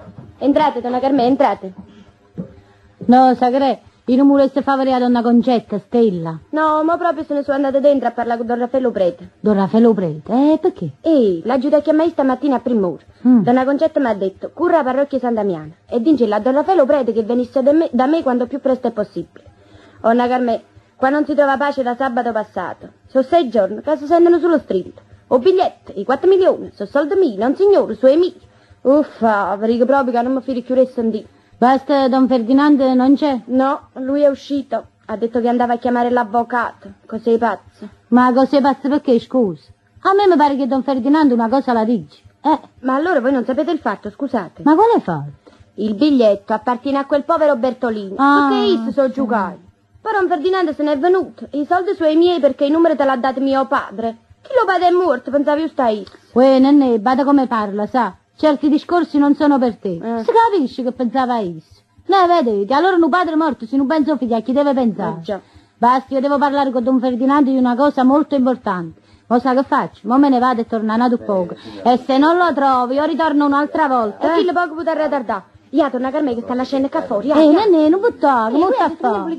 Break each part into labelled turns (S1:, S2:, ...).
S1: Entrate, donna Carmè, entrate.
S2: No, Sacrè, io non volesse favore a donna Concetta, Stella.
S1: No, ma proprio se ne sono andate dentro a parlare con Don Raffaello Prete.
S2: Don Raffaello Prete? Perché?
S1: L'aggiunta a chiamare stamattina a prim'ora. Donna Concetta mi ha detto, curra la parrocchia San Damiano e dice a Don Raffaello Prete che venisse da me quando più presto è possibile. Donna Carmè, qua non si trova pace da sabato passato. Sono 6 giorni che si sentono sullo strillo. O biglietto, i 4 milioni, sono soldi miei, non signore, suoi miei. Uffa, perché proprio che non mi fili più sentire.
S2: Basta, Don Ferdinando non c'è?
S1: No, lui è uscito. Ha detto che andava a chiamare l'avvocato. Cos'è pazzo?
S2: Ma cos'è pazzo perché, scusa? A me mi pare che Don Ferdinando una cosa la dice.
S1: Ma allora voi non sapete il fatto, scusate.
S2: Ma quale fatto?
S1: Il biglietto appartiene a quel povero Bertolini. Tutti si sono giocati. Poi Don Ferdinando se n'è venuto. I soldi sono i miei perché i numeri te l'ha dati mio padre. Chi lo padre è morto, pensavi io stai?
S2: Uè, nenne, bada come parla, sa? Certi discorsi non sono per te. Si capisce che pensava isso. No, vedete, allora un padre morto, se non pensa figlia, a chi deve pensare?
S1: Già.
S2: Basta, io devo parlare con Don Ferdinando di una cosa molto importante. Lo sa che faccio? Mo me ne vado e torno a poco. E se non lo trovo, io ritorno un'altra volta.
S1: E chi lo poco potrà ritardare? Io torno a Carmè che sta lasciando qua fuori.
S2: Nenne, non buttare, come sta a fare?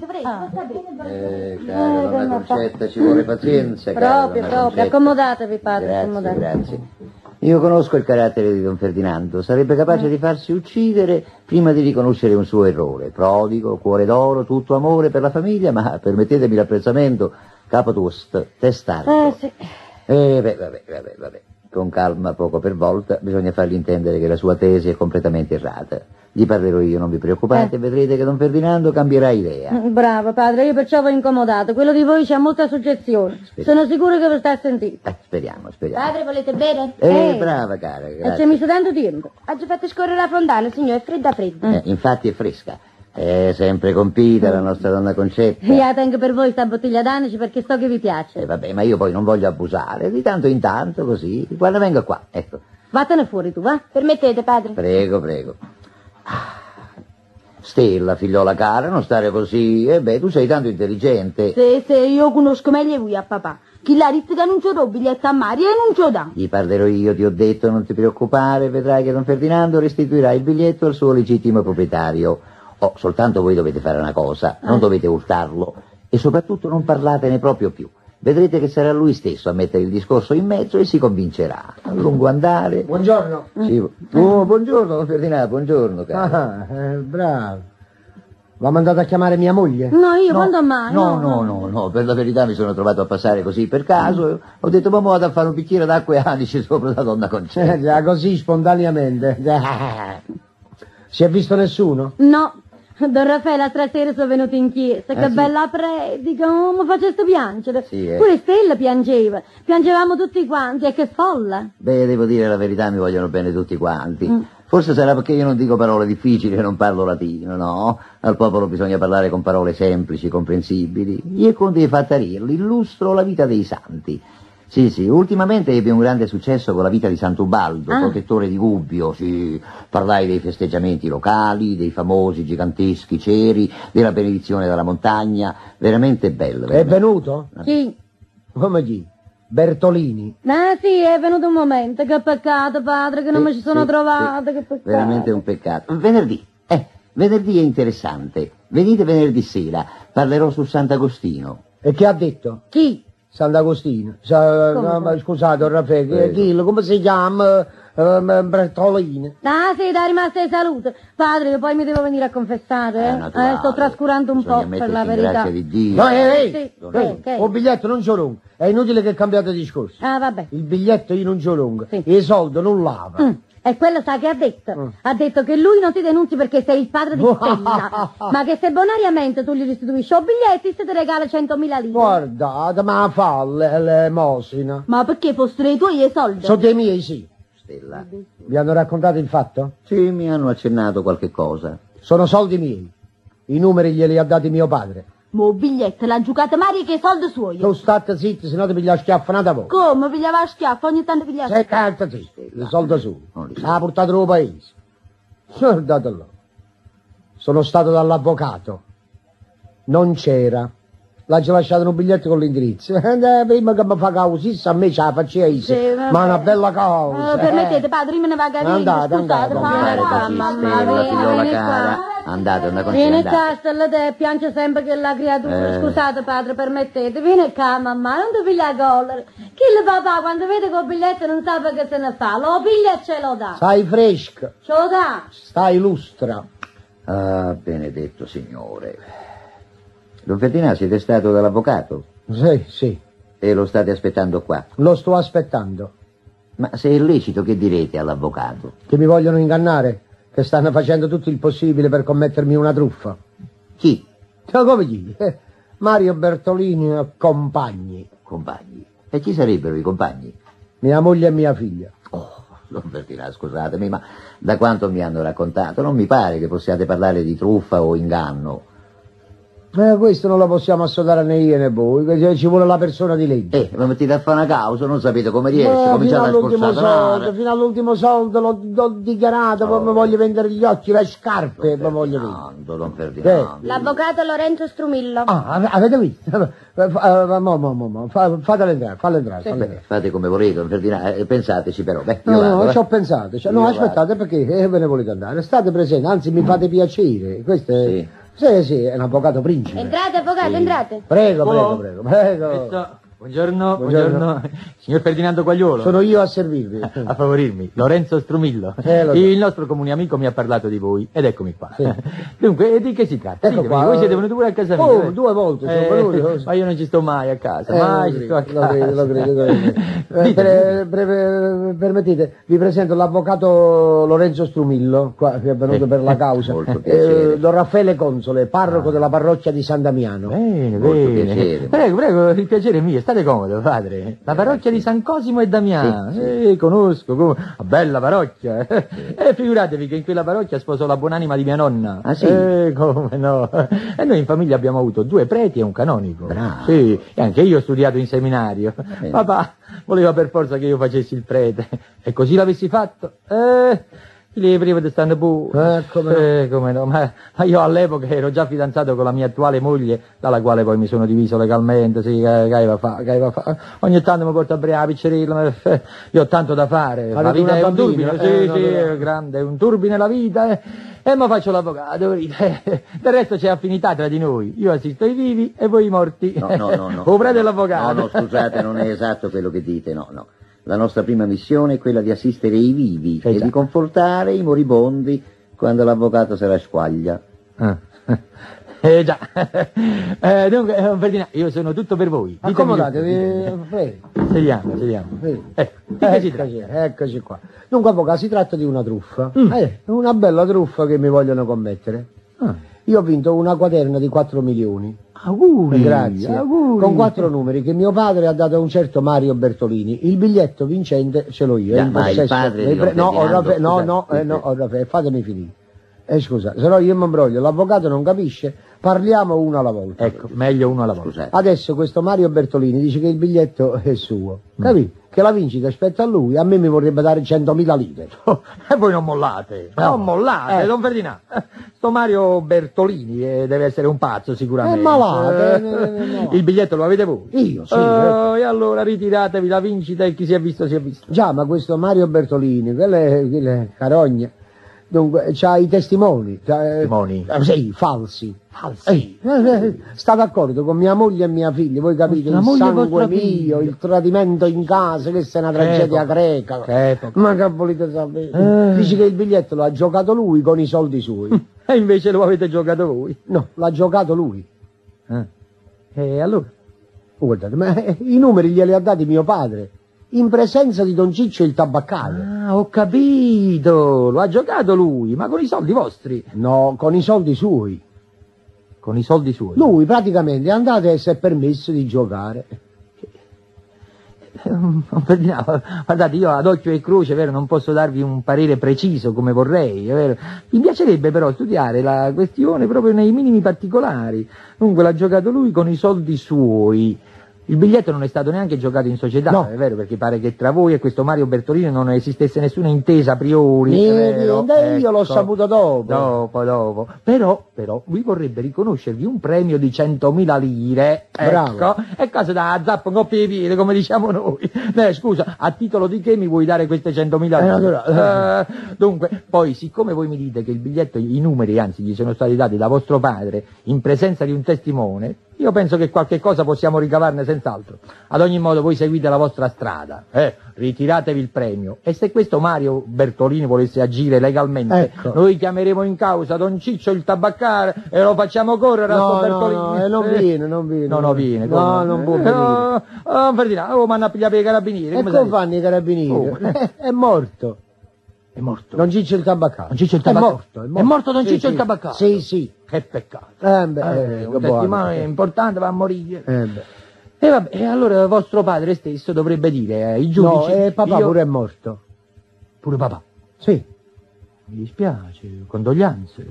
S3: Cara donna Concetta, ci vuole pazienza, cara donna
S2: Proprio,
S3: Concetta.
S2: accomodatevi, padre,
S3: Grazie,
S2: accomodatevi.
S3: grazie. Io conosco il carattere di Don Ferdinando, sarebbe capace di farsi uccidere prima di riconoscere un suo errore. Prodigo, cuore d'oro, tutto amore per la famiglia, ma permettetemi l'apprezzamento, capo toast, testardo.
S2: Sì.
S3: Vabbè. Con calma, poco per volta, bisogna fargli intendere che la sua tesi è completamente errata. Gli parlerò io, non vi preoccupate, vedrete che Don Ferdinando cambierà idea.
S2: Bravo, padre, io perciò vi ho incomodato. Quello di voi c'ha molta suggezione.
S3: Speriamo.
S2: Sono sicuro che vi sta a sentire.
S3: Speriamo.
S1: Padre, volete bere?
S3: Brava cara,
S2: E
S3: grazie.
S2: c'è messo tanto tempo.
S1: Ha già fatto scorrere la fontana, signore, è fredda.
S3: Infatti è fresca. È sempre compita la nostra donna Concetta.
S2: Io tengo per voi sta bottiglia d'anici perché so che vi piace.
S3: Vabbè, ma io poi non voglio abusare, di tanto in tanto, così. Guarda, venga qua, ecco.
S2: Vattene fuori tu, va?
S1: Permettete, padre?
S3: Prego. Stella, figliola cara, non stare così. Tu sei tanto intelligente.
S2: Se io conosco meglio voi a papà. Chi l'ha detto che non ci do biglietto a Maria e non ce lo dà.
S3: Gli parlerò io, ti ho detto, non ti preoccupare, vedrai che Don Ferdinando restituirà il biglietto al suo legittimo proprietario. Soltanto voi dovete fare una cosa, non dovete urtarlo e soprattutto non parlatene proprio più. Vedrete che sarà lui stesso a mettere il discorso in mezzo e si convincerà. A lungo andare.
S4: Buongiorno.
S3: Sì. Buongiorno, Don Ferdinando, buongiorno, caro.
S4: Bravo. Va mandato a chiamare mia moglie?
S2: No, io quando mai?
S3: No, per la verità mi sono trovato a passare così per caso. Ho detto, ma vado a fare un bicchiere d'acqua e anici sopra la donna Concetta.
S4: Già, così, spontaneamente. Si è visto nessuno?
S2: No. Don Raffaele stasera sono venuto in chiesa, che
S3: sì?
S2: bella predica, mi faceste piangere.
S3: Sì,
S2: Pure Stella piangeva, piangevamo tutti quanti, e che folla.
S3: Devo dire la verità, mi vogliono bene tutti quanti. Forse sarà perché io non dico parole difficili e non parlo latino, no? Al popolo bisogna parlare con parole semplici, comprensibili. Io e Conte di Fattarillo illustro la vita dei santi. Sì, ultimamente ebbe un grande successo con la vita di Sant'Ubaldo, protettore di Gubbio, sì. Parlai dei festeggiamenti locali, dei famosi giganteschi ceri, della benedizione dalla montagna, veramente bello.
S4: È venuto?
S2: Chi?
S4: Come chi? Bertolini.
S2: Sì, è venuto un momento, che peccato, padre, che non mi ci sono trovata, che peccato.
S3: Veramente un peccato. Venerdì è interessante. Venite venerdì sera, parlerò su Sant'Agostino.
S4: E che ha detto?
S2: Chi?
S4: Sant'Agostino. Scusate, Raffaele, dillo, come si chiama? Bertolini.
S2: Sì, da rimasto di salute. Padre, io poi mi devo venire a confessare,
S3: naturale.
S2: sto trascurando un
S3: Bisogna
S2: po' per la
S3: mettersi in
S2: verità.
S3: grazia di Dio.
S4: No,
S2: Sì,
S4: un biglietto non c'ho lungo. È inutile che cambiate discorso.
S2: vabbè.
S4: Il biglietto io non c'ho lungo.
S2: Sì.
S4: E i soldi non lava.
S2: E quello sa che ha detto? Ha detto che lui non ti denunzi perché sei il padre di Stella, ma che se bonariamente tu gli restituisci i biglietti se ti regala 100.000 lire.
S4: Guardate, ma fa l'elemosina.
S2: Ma perché fossero i tuoi i soldi?
S4: Sono dei miei, sì.
S3: Stella.
S4: Vi hanno raccontato il fatto?
S3: Sì, mi hanno accennato qualche cosa.
S4: Sono soldi miei. I numeri glieli ha dati mio padre.
S2: Mo biglietto l'ha giocato Maria che i soldi suoi.
S4: Tu state zitti, se no ti piglia schiaffonata voi.
S2: Come pigliava a schiaffo? Ogni tanto pigliava
S4: Sei carta zitti, i soldi su. Ha portato lo paese. Guardatelo. Sono stato dall'avvocato. Non c'era. L'ha già lasciato un biglietto con l'indirizzo. Prima che mi fa causa, a me ce la faccia io.
S2: Sì,
S4: Ma una bella causa.
S2: Permettete, padre, io me ne vado a
S4: Andate,
S2: scusate,
S4: andate,
S3: Sistema, figliola cara. Andate, una
S2: Vieni
S3: consegna.
S2: qua, stella te, piange sempre che la creatura. Scusate, padre, permettete, vieni qua, mamma, non ti piglia collera. Chi il papà, quando vede quel biglietto non sa che se ne fa, lo piglia e ce lo dà.
S4: Stai fresca,
S2: Ce lo dà.
S4: stai lustra.
S3: Ah, benedetto signore. Don Ferdinando, siete stato dall'avvocato?
S4: Sì, sì,
S3: E lo state aspettando qua?
S4: lo sto aspettando.
S3: Ma se è lecito, che direte all'avvocato?
S4: Che mi vogliono ingannare, che stanno facendo tutto il possibile per commettermi una truffa.
S3: Chi?
S4: Ma come chi? Mario Bertolini e compagni.
S3: Compagni. E chi sarebbero i compagni?
S4: Mia moglie e mia figlia.
S3: Oh, Don Ferdinando, scusatemi, ma da quanto mi hanno raccontato, non mi pare che possiate parlare di truffa o inganno.
S4: Questo non lo possiamo assodare né io né voi, che ci vuole la persona di legge.
S3: Ma mettete a fare una causa, non sapete come riesce,
S4: Fino
S3: cominciate a
S4: all'ultimo
S3: scorsare.
S4: soldo, fino all'ultimo soldo l'ho dichiarato, poi mi voglio vendere gli occhi, le scarpe, mi voglio vendere.
S3: Don Ferdinando.
S1: L'avvocato Lorenzo Strumillo.
S4: Ah, avete visto? Fatelo entrare, fallo entrare.
S3: Fate come volete, Don Ferdinando, pensateci però. Beh, io
S4: No,
S3: vado,
S4: no,
S3: eh.
S4: ci ho pensato. No,
S3: Io
S4: aspettate, perché ve ne volete andare? State presenti, anzi mi fate piacere. Questo è...
S3: Sì.
S4: Sì, è un avvocato principe.
S1: Entrate, avvocato, entrate.
S4: Prego.
S5: Buongiorno. Signor Ferdinando Quagliolo.
S4: Sono io a servirvi.
S5: A favorirmi, Lorenzo Strumillo.
S4: Lo so.
S5: Il nostro comune amico mi ha parlato di voi ed eccomi qua.
S4: Sì.
S5: Dunque, di che si tratta?
S4: Ecco
S5: Ditemi,
S4: qua.
S5: voi siete venuti pure a casa mia.
S4: Oh, 2 volte sono venuti.
S5: Ma io non ci sto mai a casa, mai ci sto a casa.
S4: Lo credo.
S5: Ditemi.
S4: Permettete, vi presento l'avvocato Lorenzo Strumillo, qua, che è venuto per la causa.
S3: Molto piacere.
S4: Don Raffaele Console, parroco della parrocchia di San Damiano.
S5: Bene,
S3: Molto
S5: bene.
S3: piacere.
S5: Prego, il piacere è mio, state comodo, padre. La parrocchia di San Cosimo e Damiano. Conosco, una bella parrocchia. Figuratevi che in quella parrocchia sposò la buonanima di mia nonna.
S3: Ah, sì?
S5: Come no. E noi in famiglia abbiamo avuto 2 preti e un canonico.
S3: Bravo.
S5: Sì, e anche io ho studiato in seminario. Papà voleva per forza che io facessi il prete. E così l'avessi fatto. Le prima di stanno pure. Come no, ma io all'epoca ero già fidanzato con la mia attuale moglie, dalla quale poi mi sono diviso legalmente, sì, che va a fa. Ogni tanto mi porto a bere la piccerilla, io ho tanto da fare, la
S4: Avete
S5: vita
S4: una
S5: è un
S4: bambina?
S5: turbine, è grande, è un turbine la vita, e ma faccio l'avvocato, del resto c'è affinità tra di noi, io assisto i vivi e voi i morti.
S3: No.
S5: O prete l'avvocato.
S3: No, scusate, non è esatto quello che dite, no. La nostra prima missione è quella di assistere i vivi e di confortare i moribondi quando l'avvocato se la squaglia.
S5: Già. Dunque, Ferdinando, io sono tutto per voi. Ditemi
S4: Accomodatevi, prego.
S5: Sediamo. Ecco, di che si tratta?
S4: Eccoci qua. Dunque, avvocato, si tratta di una truffa. Una bella truffa che mi vogliono commettere. Io ho vinto una quaterna di 4 milioni.
S5: Auguri.
S4: Grazie.
S5: Auguri.
S4: Con 4 numeri che mio padre ha dato a un certo Mario Bertolini. Il biglietto vincente ce l'ho io.
S3: Già,
S4: in
S3: ma il
S4: possesso
S3: padre
S4: dei
S3: di Don Ferdinando,
S4: Raffaele, fatemi finire. Scusa, se no io mi imbroglio, l'avvocato non capisce, parliamo uno alla volta.
S5: Ecco, meglio uno alla volta.
S3: Scusate.
S4: Adesso questo Mario Bertolini dice che il biglietto è suo. Capì? Che la vincita spetta a lui, a me mi vorrebbe dare 100.000 lire.
S5: E voi non mollate.
S4: No.
S5: Non mollate, Don Ferdinando. Sto Mario Bertolini deve essere un pazzo sicuramente.
S4: È malato, no.
S5: Il biglietto lo avete voi?
S4: Io, sì.
S5: E allora ritiratevi la vincita e chi si è visto si è visto.
S4: Già, ma questo Mario Bertolini, quelle carogne, dunque, c'ha i testimoni.
S5: Testimoni?
S4: Sì, falsi.
S5: Falsi.
S4: Sta d'accordo con mia moglie e mia figlia, voi capite,
S5: Vostra
S4: il
S5: moglie e
S4: sangue
S5: vostra
S4: mio,
S5: figlia.
S4: il tradimento in casa, questa è una tragedia greca.
S5: Che epoca.
S4: Ma che volete sapere? Dice che il biglietto lo ha giocato lui con i soldi suoi.
S5: E invece lo avete giocato voi.
S4: No, l'ha giocato lui.
S5: E allora?
S4: Guardate, ma i numeri glieli ha dati mio padre, in presenza di Don Ciccio il tabaccaio.
S5: Ah, ho capito. Lo ha giocato lui, ma con i soldi vostri.
S4: No, con i soldi suoi.
S5: Con i soldi suoi.
S4: Lui praticamente è andato e si è permesso di giocare.
S5: Ferdinando, guardate, io ad occhio e croce, vero, non posso darvi un parere preciso come vorrei, vero? Mi piacerebbe però studiare la questione proprio nei minimi particolari. Dunque l'ha giocato lui con i soldi suoi. Il biglietto non è stato neanche giocato in società,
S4: No.
S5: è vero, perché pare che tra voi e questo Mario Bertolini non esistesse nessuna intesa a priori. è vero,
S4: Io l'ho
S5: ecco.
S4: saputo dopo.
S5: Dopo. Però, lui vorrebbe riconoscervi un premio di 100.000 lire.
S4: Bravo.
S5: Ecco. E cosa da zappo, coppie di piede, come diciamo noi. Scusa, a titolo di che mi vuoi dare queste 100.000 lire? Dunque, poi, siccome voi mi dite che il biglietto, i numeri, anzi, gli sono stati dati da vostro padre in presenza di un testimone, io penso che qualche cosa possiamo ricavarne senz'altro. Ad ogni modo voi seguite la vostra strada, ritiratevi il premio. E se questo Mario Bertolini volesse agire legalmente,
S4: Ecco.
S5: noi chiameremo in causa Don Ciccio il tabaccare e lo facciamo correre a sto Bertolini.
S4: Non viene.
S5: No, viene.
S4: No,
S5: come?
S4: non può venire.
S5: Ferdinando, mi hanno a pigliare per i carabinieri.
S4: E
S5: come
S4: come
S5: sai?
S4: fanno i carabinieri? È morto.
S5: È morto.
S4: Don Ciccio il tabaccaio.
S5: Don Ciccio il tabaccaio. È morto Don Ciccio il tabaccaio?
S4: Sì.
S5: Che peccato.
S4: Un
S5: Un testimone importante va a morire.
S4: beh.
S5: E vabbè, e allora vostro padre stesso dovrebbe dire ai giudici...
S4: No, papà
S5: io-
S4: pure è morto.
S5: Pure papà.
S4: Sì.
S5: Mi dispiace, condoglianze.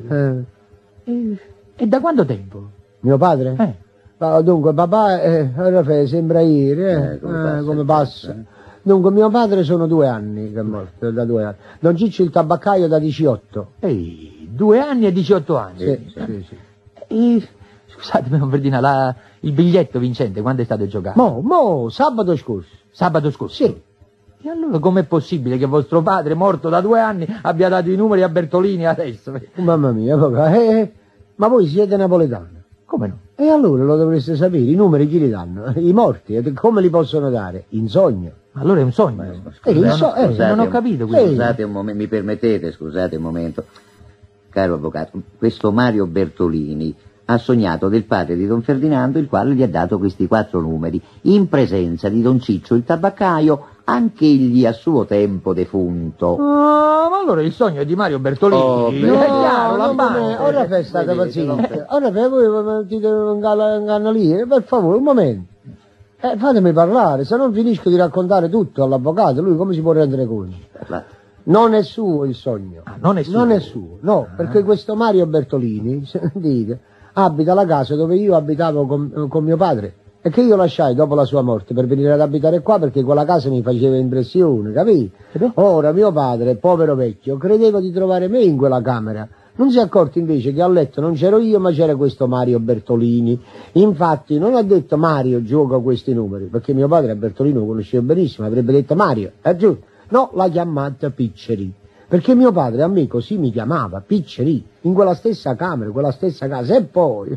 S4: Eh,
S5: E da quanto tempo?
S4: Mio padre? Dunque, papà, ora sembra ieri, come passa. Dunque, mio padre sono 2 anni che è morto, da 2 anni. Don Ciccio il tabaccaio da 18.
S5: Ehi, 2 anni e 18 anni.
S4: Sì.
S5: E, scusatemi, don Ferdinando, il biglietto vincente quando è stato giocato?
S4: Mo, sabato scorso.
S5: Sabato scorso?
S4: Sì.
S5: E allora com'è possibile che vostro padre, morto da 2 anni, abbia dato i numeri a Bertolini adesso?
S4: Mamma mia, papà, ma voi siete napoletani.
S5: Come no?
S4: E allora lo dovreste sapere, i numeri chi li danno? I morti, e come li possono dare? In sogno.
S5: Allora è un sogno. Non ho capito questo.
S3: Scusate un momento, mi permettete, scusate un momento. Caro avvocato, questo Mario Bertolini ha sognato del padre di Don Ferdinando, il quale gli ha dato questi 4 numeri, in presenza di Don Ciccio il tabaccaio, anch'egli a suo tempo defunto.
S5: Ma allora il sogno è di Mario Bertolini. È chiaro, la banca.
S4: Ora state paziente. Ora per voi mettete un ganno lì, per favore, un momento. Fatemi parlare, se non finisco di raccontare tutto all'avvocato, lui come si può rendere conto? Non è suo il sogno.
S5: Non è suo?
S4: Non è suo, no, perché questo Mario Bertolini, sentite, abita la casa dove io abitavo con mio padre e che io lasciai dopo la sua morte per venire ad abitare qua perché quella casa mi faceva impressione, capì? Ora mio padre, povero vecchio, credeva di trovare me in quella camera. Non si è accorto invece che a letto non c'ero io ma c'era questo Mario Bertolini. Infatti non ha detto Mario gioca questi numeri, perché mio padre a Bertolino lo conosceva benissimo, avrebbe detto Mario, è giusto? No, l'ha chiamata Picceri, perché mio padre a me così mi chiamava, Picceri, in quella stessa camera, quella stessa casa. E poi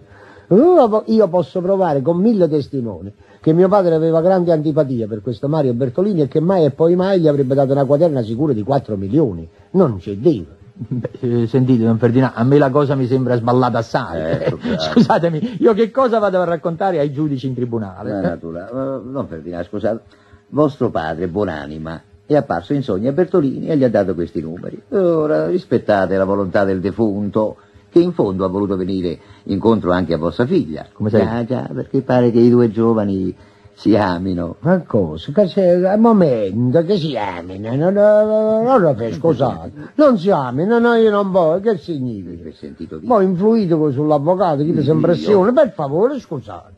S4: io posso provare con 1000 testimoni che mio padre aveva grande antipatia per questo Mario Bertolini e che mai e poi mai gli avrebbe dato una quaterna sicura di 4 milioni. Non c'è Dio.
S5: Beh, sentite, don Ferdinando, a me la cosa mi sembra sballata assai. Scusatemi, io che cosa vado a raccontare ai giudici in tribunale?
S3: Non Ferdinando, scusate, vostro padre, buonanima, è apparso in sogno a Bertolini e gli ha dato questi numeri. Ora rispettate la volontà del defunto, che in fondo ha voluto venire incontro anche a vostra figlia.
S5: Come sai?
S3: Già, perché pare che i 2 giovani si amino.
S4: Ma cosa? Che c'è? Un momento, che si amino? Non scusate. Non si amino, no, io non voglio, che significa?
S3: Ho sentito dire.
S4: Poi influito sull'avvocato, chi presa impressione, per favore, scusate.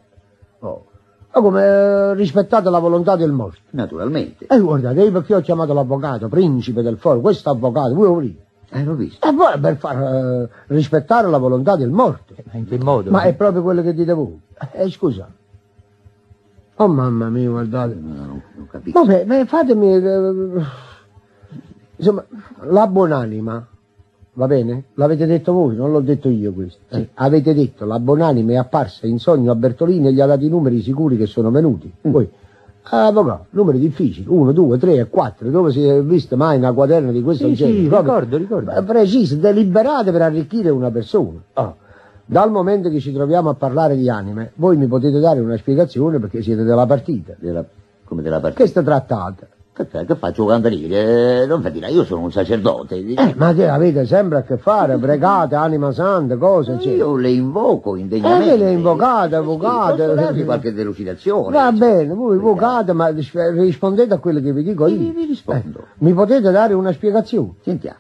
S4: Ma come rispettate la volontà del morto?
S3: Naturalmente.
S4: E guardate, io perché ho chiamato l'avvocato, principe del foro, questo avvocato, voi lo volete?
S3: L'ho visto.
S4: E poi per far rispettare la volontà del morto.
S5: Ma in che modo?
S4: Ma è proprio quello che dite voi. Scusa. Oh mamma mia, guardate.
S3: Non capisco.
S4: Vabbè, fatemi... insomma, la buonanima, va bene? L'avete detto voi, non l'ho detto io questo. Sì. Avete detto, la buonanima è apparsa in sogno a Bertolini e gli ha dato i numeri sicuri che sono venuti. Poi, avvocato, numeri difficili, 1, 2, 3 e 4, dove si è vista mai una quaderna di questo genere?
S5: Sì, ricordo.
S4: Precise, deliberate per arricchire una persona. Dal momento che ci troviamo a parlare di anime, voi mi potete dare una spiegazione perché siete della partita.
S3: Come della partita?
S4: Che sta trattata?
S3: Che faccio campanile? Non dire, io sono un sacerdote.
S4: Ma che avete sempre a che fare? Pregate, anima santa, cose, eccetera.
S3: Io le invoco indegnamente.
S4: Le invocate, avvocate.
S3: Posso darvi qualche delucidazione?
S4: Va bene, voi invocate, ma rispondete a quello che vi dico io.
S3: Vi rispondo.
S4: Mi potete dare una spiegazione?
S3: Sentiamo.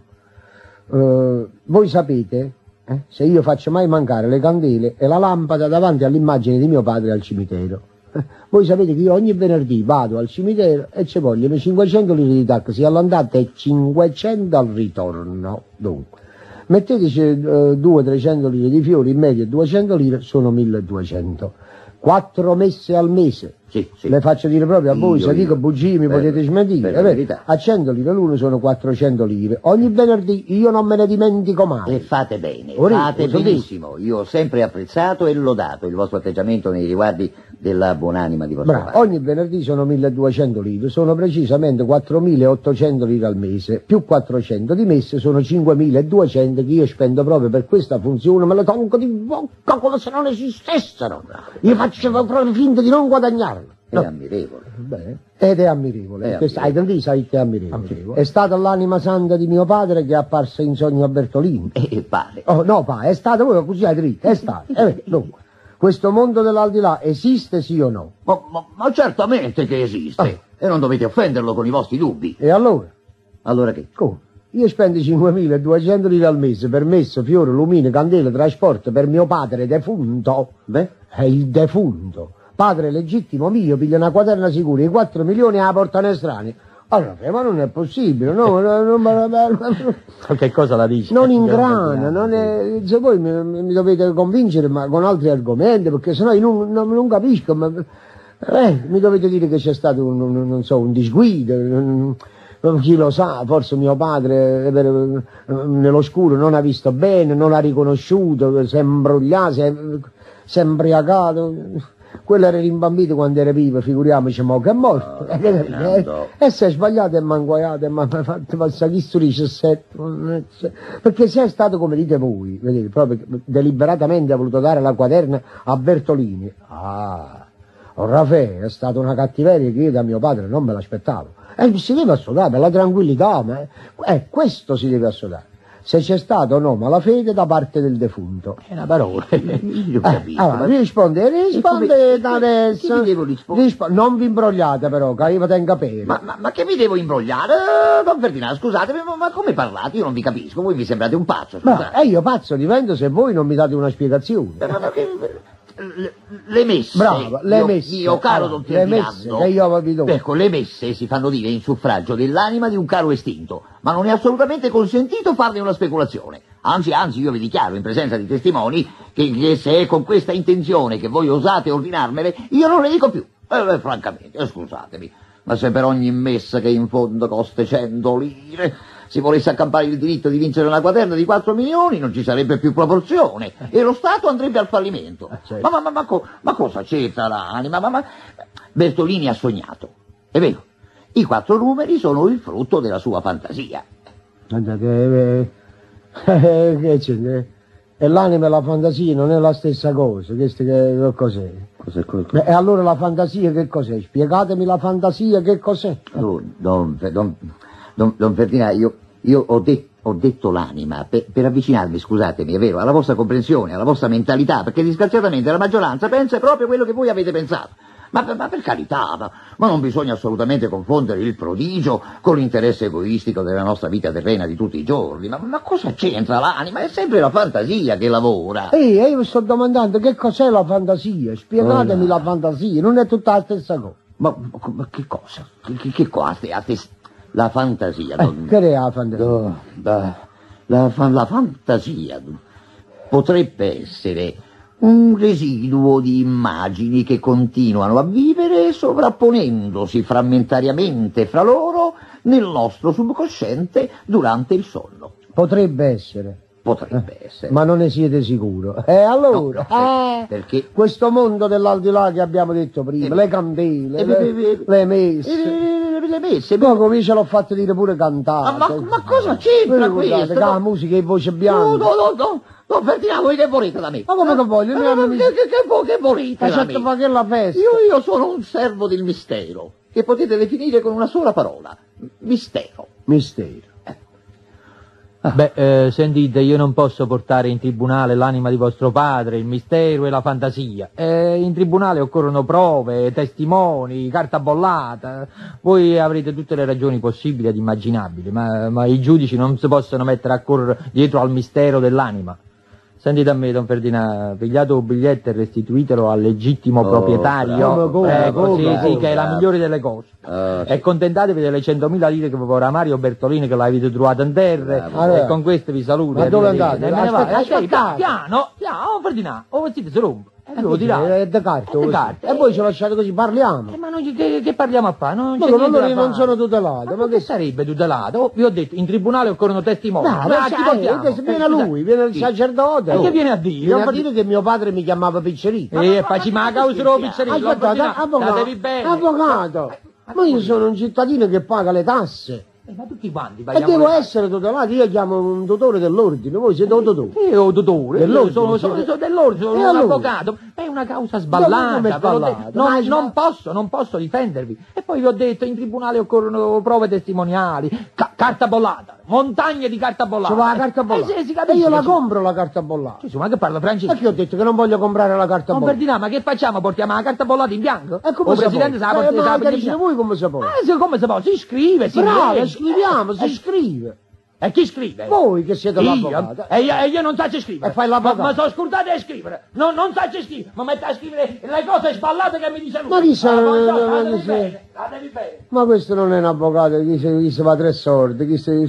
S4: No. Voi sapete, se io faccio mai mancare le candele e la lampada davanti all'immagine di mio padre al cimitero, Voi sapete che io ogni venerdì vado al cimitero e ci vogliono 500 lire di taxi all'andata e 500 al ritorno. Dunque, metteteci 200-300 lire di fiori, in media 200 lire, sono 1200. 4 messe al mese.
S3: Sì.
S4: Le faccio dire proprio a voi, se dico bugie mi potete smentire.
S3: Per la verità.
S4: A 100 lire l'uno sono 400 lire. Ogni venerdì io non me ne dimentico mai.
S3: E fate bene,
S4: Ora,
S3: fate benissimo. Io ho sempre apprezzato e lodato il vostro atteggiamento nei riguardi della buonanima di vostro padre.
S4: Ogni venerdì sono 1200 lire, sono precisamente 4800 lire al mese, più 400 di messe sono 5200 che io spendo proprio per questa funzione, me le tolgo di bocca come se non esistessero. Io faccio proprio finta di non guadagnarlo.
S3: È ammirevole.
S4: Beh, ed è ammirevole. Sai che è ammirevole. È stata l'anima santa di mio padre che è apparsa in sogno a Bertolini.
S3: Pare.
S4: Oh, no, è stata voi così hai dritto, è stata. Dunque, questo mondo dell'aldilà esiste sì o no?
S3: Ma certamente che esiste. E non dovete offenderlo con i vostri dubbi.
S4: E allora?
S3: Allora che?
S4: Come? Io spendo 5.200 lire al mese per messo, fiori, lumine, candele, trasporto per mio padre defunto.
S3: Beh?
S4: È il defunto. Padre legittimo mio, piglia una quaterna sicura, i 4 milioni la portano estranei. Allora, ma non è possibile, no?
S5: Che cosa la dici?
S4: Non ingrana, non è... Se voi mi dovete convincere ma con altri argomenti, perché sennò io non capisco, ma... mi dovete dire che c'è stato un disguido, chi lo sa, forse mio padre nell'oscuro non ha visto bene, non ha riconosciuto, si è imbrogliato, si è imbriacato. Quello era rimbambito quando era vivo, figuriamoci mo che è morto. E si è sbagliato e manguaiato e mi ha fatto passare chi 17. Perché se è stato come dite voi, vedete, proprio deliberatamente ha voluto dare la quaterna a Bertolini. Raffaele, è stata una cattiveria che io da mio padre non me l'aspettavo. E si deve assodare per la tranquillità, questo si deve assodare. Se c'è stato o no malafede da parte del defunto.
S5: È una parola.
S3: Io capisco.
S4: Risponde adesso.
S3: Che mi devo rispondere?
S4: Non vi imbrogliate però, che io vi tengo a capire.
S3: Ma che mi devo imbrogliare? Don Ferdinando, scusatemi, ma come parlate? Io non vi capisco, voi mi sembrate un pazzo, scusate.
S4: Io pazzo divento se voi non mi date una spiegazione.
S3: Le messe.
S4: Bravo, le messe.
S3: Mio caro Don Ferdinando.
S4: Le messe che io vi do.
S3: Ecco, le messe si fanno dire in suffragio dell'anima di un caro estinto, ma non è assolutamente consentito farne una speculazione. Anzi, io vi dichiaro in presenza di testimoni che se è con questa intenzione che voi osate ordinarmele, io non le dico più. Francamente, scusatemi, ma se per ogni messa che in fondo costa 100 lire si volesse accampare il diritto di vincere una quaterna di 4 milioni, non ci sarebbe più proporzione e lo Stato andrebbe al fallimento.
S4: Certo.
S3: Ma cosa c'entra l'anima? Bertolini ha sognato, è vero. I 4 numeri sono il frutto della sua fantasia.
S4: Che c'è? E l'anima e la fantasia non è la stessa cosa, che cos'è? E allora la fantasia che cos'è? Spiegatemi la fantasia che cos'è?
S3: Don Ferdinando, io ho detto l'anima per avvicinarmi, scusatemi, è vero, alla vostra comprensione, alla vostra mentalità, perché disgraziatamente la maggioranza pensa proprio quello che voi avete pensato. Ma per carità, ma non bisogna assolutamente confondere il prodigio con l'interesse egoistico della nostra vita terrena di tutti i giorni. Ma cosa c'entra l'anima? È sempre la fantasia che lavora.
S4: Io mi sto domandando che cos'è la fantasia, spiegatemi la fantasia, non è tutta la stessa cosa.
S3: Ma che cosa? Che cosa? La fantasia.
S4: Che è la fantasia?
S3: La fantasia potrebbe essere un residuo di immagini che continuano a vivere sovrapponendosi frammentariamente fra loro nel nostro subconsciente durante il sonno.
S4: Potrebbe essere.
S3: Potrebbe essere.
S4: Ma non ne siete sicuro? Allora,
S3: no, perché
S4: questo mondo dell'aldilà che abbiamo detto prima, le candele, le messe, poco mi ce l'ho fatto dire pure cantare.
S3: Ma cosa c'entra questo?
S4: La musica e voce bianca.
S3: No, Ferdinando, voi che volete da me?
S4: Ma come che voglio?
S3: Che volete da me?
S4: Ma che la festa?
S3: Io sono un servo del mistero, che potete definire con una sola parola. Mistero.
S4: Mistero.
S5: Sentite, io non posso portare in tribunale l'anima di vostro padre, il mistero e la fantasia. In tribunale occorrono prove, testimoni, carta bollata. Voi avrete tutte le ragioni possibili ed immaginabili, ma i giudici non si possono mettere a correre dietro al mistero dell'anima. Sentite a me, don Ferdinando, pigliate un biglietto e restituitelo al legittimo proprietario. Sì, che è la migliore delle cose. E contentatevi delle 100.000 lire che vi vorrà Mario Bertolini, che l'avete trovato in terra. E con questo vi saluto.
S4: Ma dove andate?
S5: Aspettate. Piano, Ferdinando, vestite si rompe. Lo dirà.
S4: È da carte. E voi ce lasciate così, parliamo.
S5: Ma che parliamo a fare?
S4: Non sono tutelato.
S5: Ma che sarebbe tutelato? Vi ho detto, in tribunale occorrono testimoni.
S4: Viene lui, viene il sacerdote.
S5: E che viene a dire?
S4: Viene a dire che mio padre mi chiamava Piccerino.
S5: Facciamo la causa dello Piccerino.
S4: Aspettate, avvocato. Ma io sono un cittadino che paga le tasse.
S5: Ma tutti quanti
S4: e devo essere tutelato, io chiamo un tutore dell'ordine, voi siete un tutore.
S5: Io tutore, sono dell'ordine, sono un avvocato, è una causa sballata, non posso difendervi. E poi vi ho detto, in tribunale occorrono prove testimoniali, carta bollata, montagne di carta bollata.
S4: Ci va la carta bollata? E io la compro la carta bollata.
S5: Ma che parla francese?
S4: Ma che ho detto che non voglio comprare la carta bollata?
S5: Ferdinando, ma che facciamo? Portiamo la carta bollata in bianco?
S4: E come si può? Ma voi come si può?
S5: Come si può? Si scrive, si legge.
S4: Scriviamo, si scrive.
S5: E chi scrive?
S4: Voi che siete l'avvocato.
S5: E io non so scrivere.
S4: E fai l'avvocato.
S5: Ma sono scordate a scrivere. Non so scrivere. Ma mette a scrivere le cose sballate che mi dice lui.
S4: Ma chi sa?
S5: La devi bene.
S4: Ma questo non è un avvocato, chi si va 3 soldi,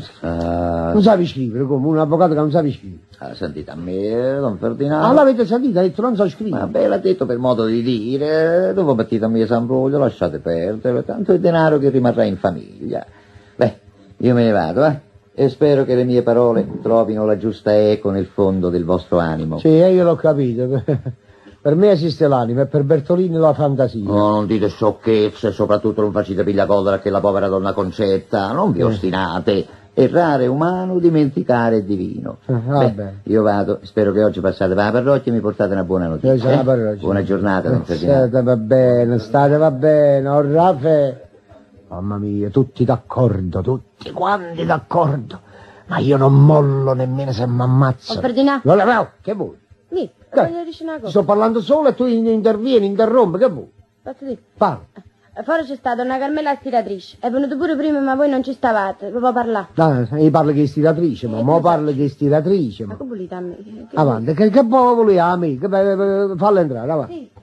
S4: non sapi scrivere, come un avvocato che non sapi scrivere.
S3: Sentite a me, don Ferdinando.
S4: Ah, l'avete sentito? Ha detto non so scrivere.
S3: Vabbè, l'ha detto per modo di dire, dopo mettete a me San Broglio, lasciate perdere, tanto è denaro che rimarrà in famiglia. Beh, io me ne vado, e spero che le mie parole trovino la giusta eco nel fondo del vostro animo.
S4: Sì, io l'ho capito. Per me esiste l'anima e per Bertolini la fantasia.
S3: No, non dite sciocchezze, soprattutto non facete pigliacolla che la povera donna Concetta, non vi ostinate. Errare è umano, dimenticare è divino.
S4: Vabbè.
S3: Io vado, spero che oggi passate per la parrocchia e mi portate una buona notizia. Buona giornata, don Ferdinando.
S4: State va bene, Raffe. Mamma mia, tutti d'accordo, tutti quanti d'accordo. Ma io non mollo nemmeno se mi ammazzo.
S1: Ferdinando.
S4: Che vuoi?
S1: Voglio dire una cosa.
S4: Sto parlando solo e tu intervieni, interrompi, che vuoi?
S1: Posso dire?
S4: Parla.
S1: Fuori c'è stata una Carmela stiratrice. È venuto pure prima, ma voi non ci stavate. Proprio parlare.
S4: Io parlo che è stiratrice, ma parlo che è stiratrice.
S1: Ma che volete a me?
S4: Avanti, che buono volete a me? Falla entrare, avanti.
S1: Sì.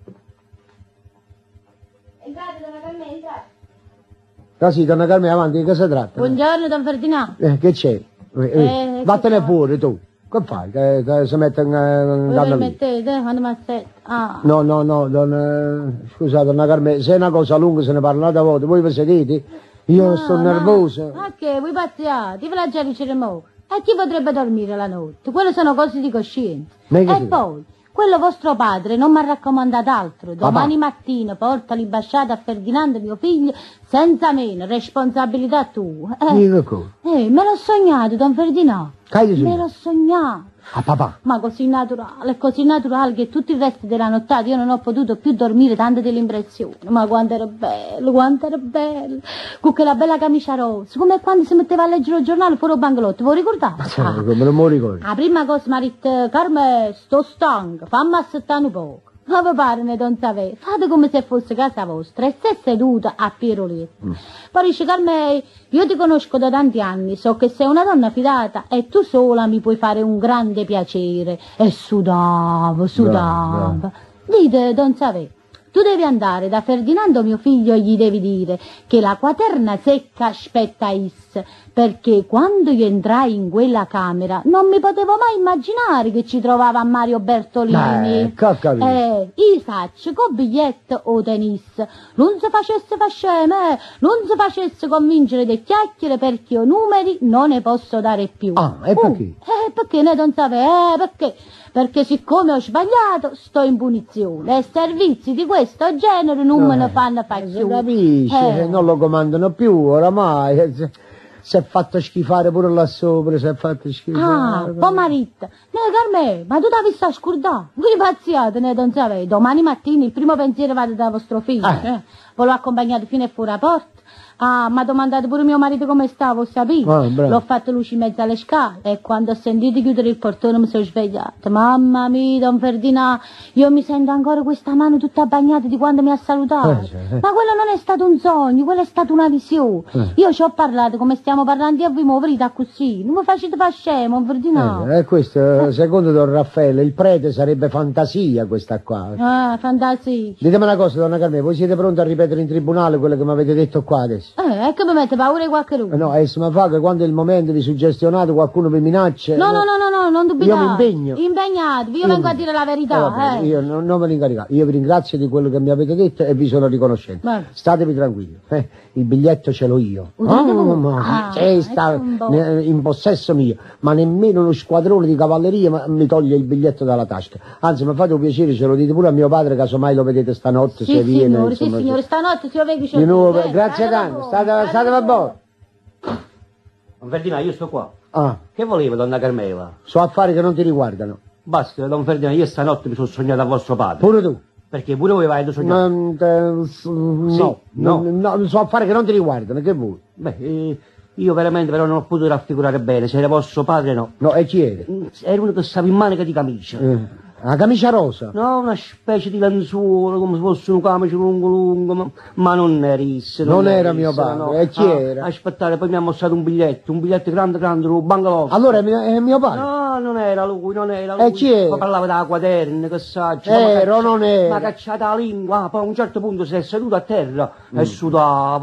S1: Entrate, donna Carmela, entrate.
S4: Sì, donna Carmela, avanti, di che si tratta?
S1: Buongiorno, don Ferdinando.
S4: Che c'è? Vattene fuori, tu. Che fai? Che si mette in
S1: voi vi mettete quando mi aspetta?
S4: No, scusate, donna Carmela, se è una cosa lunga se ne parla un'altra volta, voi vi sedete? Io sto nervoso.
S2: Ma che, voi pazziate, ve la già riceremo. E chi potrebbe dormire la notte? Quelle sono cose di coscienza. E poi, quello vostro padre non mi ha raccomandato altro. Domani mattina porta l'ambasciata a Ferdinando, mio figlio, senza meno, responsabilità tua.
S4: Me
S2: l'ho sognato, don Ferdinando. Me l'ho sognato.
S4: A papà.
S2: Ma così naturale che tutto il resto della nottata io non ho potuto più dormire, tante delle impressioni. Ma quanto era bello. Con quella bella camicia rossa, come quando si metteva a leggere il giornale fuori il banglotto, voi ricordate?
S4: Come non mi ricordo.
S2: La prima cosa mi ha detto, Carme, sto stanco, fammi aspettare un poco. Ma vi pare, ne non sapete, fate come se fosse casa vostra e stai seduta a Pieroletto. Poi dice, Carme, io ti conosco da tanti anni, so che sei una donna fidata e tu sola mi puoi fare un grande piacere. E sudavo. Dite, non sapete. Tu devi andare da Ferdinando mio figlio e gli devi dire che la quaterna secca aspetta is, perché quando io entrai in quella camera non mi potevo mai immaginare che ci trovava Mario Bertolini. I faccio con biglietto o tenis, non si facesse fasceme, non si facesse convincere dei chiacchiere perché io numeri non ne posso dare più.
S4: E perché?
S2: Perché ne non sapete, perché? Perché siccome ho sbagliato sto in punizione e servizi di questo genere non me ne fanno più.
S4: Si capisce, non lo comandano più oramai. Si è fatto schifare pure là sopra, si è fatto schifare.
S2: Poi Maritta, Carme, ma tu t'avevi sta scordare? Voi pazziate, ne non sapete. Domani mattina il primo pensiero vado da vostro figlio. Ve l'ho accompagnato fino a fuori la porta. Ah, mi ha domandato pure mio marito come stavo, sapete?
S4: Ah, bravo.
S2: L'ho fatto luce in mezzo alle scale e quando ho sentito chiudere il portone mi sono svegliata. Mamma mia, Don Ferdinando, io mi sento ancora questa mano tutta bagnata di quando mi ha salutato.
S4: Sì.
S2: Ma quello non è stato un sogno, quello è stata una visione. Io ci ho parlato come stiamo parlando a voi, ma venite così. Non mi facete fare scemo, Don Ferdinando.
S4: Questo, secondo Don Raffaele, il prete sarebbe fantasia questa qua.
S2: Ah, fantasia.
S4: Ditemi una cosa, donna Carmela, voi siete pronti a ripetere in tribunale quello che mi avete detto qua adesso?
S2: È che mi mette paura di qualcuno.
S4: No, ma fa che quando è il momento vi suggestionate, qualcuno vi minaccia.
S2: No, non dubitate.
S4: Io mi impegno.
S2: Impegnatevi, io vengo a dire la verità.
S4: Vabbè, io non me ne incaricate. Io vi ringrazio di quello che mi avete detto e vi sono riconoscente.
S2: Beh.
S4: Statevi tranquilli. Il biglietto ce l'ho io. Sta in possesso mio. Ma nemmeno uno squadrone di cavalleria mi toglie il biglietto dalla tasca. Anzi, mi fate un piacere, ce lo dite pure a mio padre, casomai lo vedete stanotte,
S2: Sì,
S4: se viene.
S2: signore,
S4: insomma,
S2: sì, signore, stanotte si lo vedi.
S4: Di nuovo, grazie tanto. State a buono.
S6: Don Ferdinando, io sto qua.
S4: Ah,
S6: Che voleva, donna Carmela?
S4: so affari che non ti riguardano.
S6: Basta, Don Ferdinando, io stanotte mi sono sognato a vostro padre.
S4: Pure tu.
S6: Perché pure voi avete sognato.
S4: No, so affari che non ti riguardano, che vuoi?
S6: Beh, io veramente però non ho potuto raffigurare bene, se era vostro padre no.
S4: No, e chi era?
S6: Era uno che stava in manica di camicia.
S4: La camicia rosa.
S6: No, una specie di lenzuolo, come se fosse un camice lungo, ma non era isso.
S4: Non era mio padre, e chi era?
S6: Aspettare, poi mi ha mostrato un biglietto grande, un bangalotto.
S4: Allora è mio padre.
S6: No, non era lui.
S4: E chi era?
S6: Ma parlava da quaderni, che saggio.
S4: Era o non era?
S6: Ma cacciata la lingua, poi a un certo punto si è seduto a terra e sudava.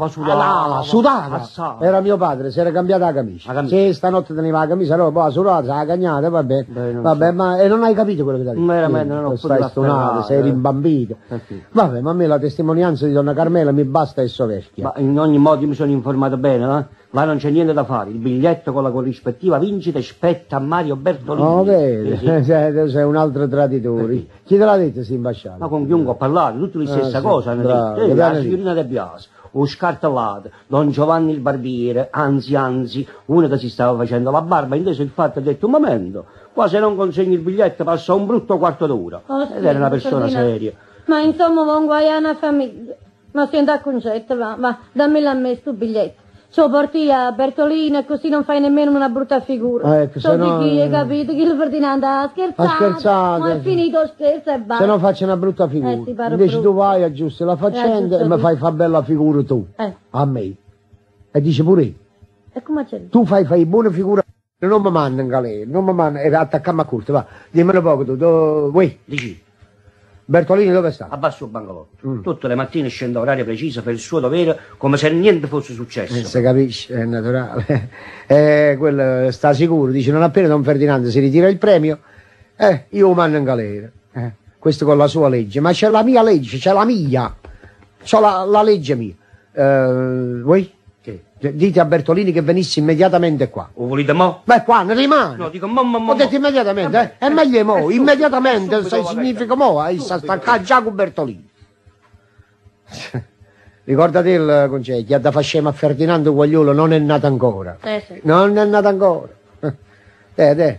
S4: Sudava?
S6: Assai.
S4: Era mio padre, si era cambiata la camicia.
S6: La camicia.
S4: Sì, stanotte teneva la camicia, no, poi sudata, la cagnata, vabbè.
S6: Beh,
S4: Ma non hai capito quello che ti ha detto?
S6: Veramente non ho potuto
S4: Stai stonato, sei rimbambito.
S6: Sì.
S4: Vabbè, ma a me la testimonianza di donna Carmela mi basta e so vecchia.
S6: Ma in ogni modo io mi sono informato bene, eh? Là non c'è niente da fare, il biglietto con la corrispettiva vincita spetta a Mario Bertolini.
S4: Oh, vedi,
S6: Sì.
S4: sei un altro traditore. Chi te l'ha detto, sti imbasciato?
S6: Ma con chiunque ho parlato, tutti la stessa
S4: sì,
S6: cosa hanno
S4: bravo,
S6: detto. La
S4: bene.
S6: signorina De Biasi, o scartellate, Don Giovanni il barbiere, anzi, uno che si stava facendo la barba, inteso il fatto, ha detto, un momento, qua se non consegni il biglietto passa un brutto quarto d'ora. Ed era una persona seria.
S1: Ma insomma, vuoi guaiare una famiglia. Ma senti a concetto, va, dammela a me sto biglietto. So porti a Bertolino e così non fai nemmeno una brutta figura.
S4: Ecco,
S1: so
S4: se
S1: di
S4: no...
S1: chi, hai capito? Che il Ferdinando ha scherzato.
S4: Ha scherzato.
S1: Ma è finito lo scherzo e basta.
S4: Se no faccio una brutta figura.
S1: Sì, pare
S4: Invece
S1: brutto.
S4: tu vai, aggiusti la faccenda
S1: aggiusto
S4: e mi
S1: tu.
S4: fai fa bella figura tu. A me. E dice pure io.
S1: E come c'è?
S4: Tu fai buona figura. Non mi manda in galera, non mi manda. E attacchiamo a corte, va. Dimmelo poco tu. Vuoi?
S6: Dici,
S4: Bertolini dove sta?
S6: abbasso il bangalotto. Tutte le mattine scende a orario preciso per il suo dovere, come se niente fosse successo.
S4: Si capisce, è naturale. Quello sta sicuro, dice non appena Don Ferdinando si ritira il premio, io lo mando in galera. Questo con la sua legge, ma c'è la mia legge, c'è la mia. C'ho la legge mia. Vuoi?
S6: Che?
S4: Dite a Bertolini che venisse immediatamente qua.
S6: O volete mo?
S4: Beh, qua ne rimane.
S6: No, dico mo.
S4: Ho detto immediatamente, è meglio mo,
S6: subito,
S4: immediatamente,
S6: subito, va
S4: significa
S6: bene.
S4: mo, sta staccando già con Bertolini. Ricordati il concetto, chi ha da far scemo a Ferdinando Guagliolo non è nato ancora.
S1: Sì.
S4: Non è nato ancora. Te.